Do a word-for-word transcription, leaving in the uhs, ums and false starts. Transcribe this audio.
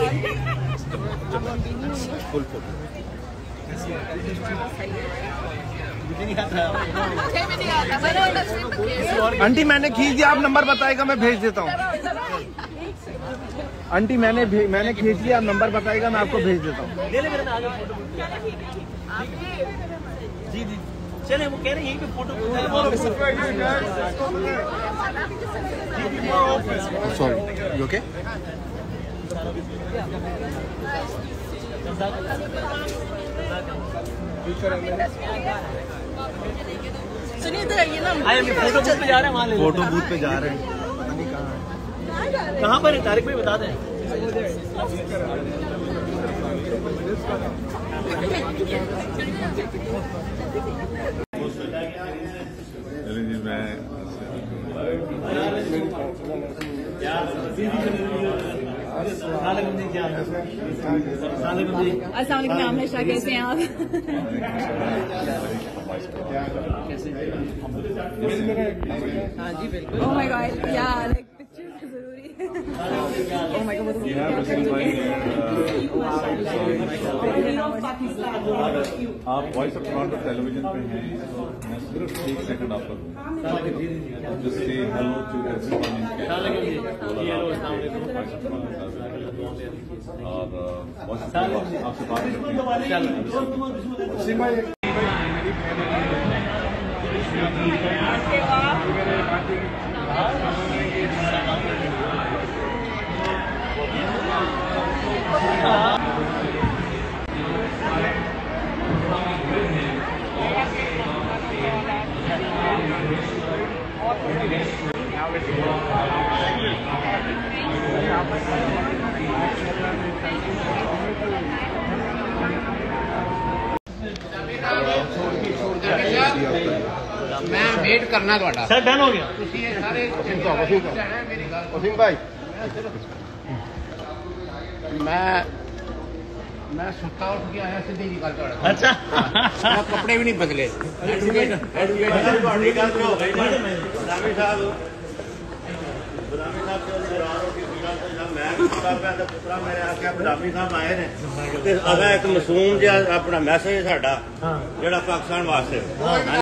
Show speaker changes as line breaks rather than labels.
Full photo. Aunty मैंने खींच दिया, आप नंबर बताएगा मैं भेज देता हूँ। आंटी मैंने मैंने खींच लिया, आप नंबर बताएगा मैं आपको भेज देता हूँ।
जी जी चले, वो कह रहे हैं यहीं पे फोटो।
Sorry, you okay?
सुनिए तो ये ना
फोटो बूथ पे जा रहे हैं, वहाँ ले
फोटो बूथ पे जा रहे हैं, पता नहीं कहाँ है।
कहाँ पर है तारिक भाई, बता दें।
अस्सलाम वालेकुम आमना, कैसे हैं आप? हाँ जी बिल्कुल। ओह माय गॉड, या लाइक पिक्चर्स जरूरी है। ओह माय गॉड,
आप वॉइस ऑफ टोरंटो टेलीविजन पे हैं, मैं सिर्फ एक सेकंड आपको दूँ। Just say hello to everyone in Canada. और वॉइस ऑफ आपसे बात करते हैं।
मैं वेट करना थोड़ा
सर, डन हो गया।
वसीम भाई,
मैं मैं सुता उठ के आया सीधी निकल कर।
अच्छा,
मैं कपड़े भी नहीं बदले। एडवोकेट एडवोकेट
बदामी साहब आए ने एक मासूम जिहा अपना मैसेज साडा जिहड़ा पाकिस्तान वास्ते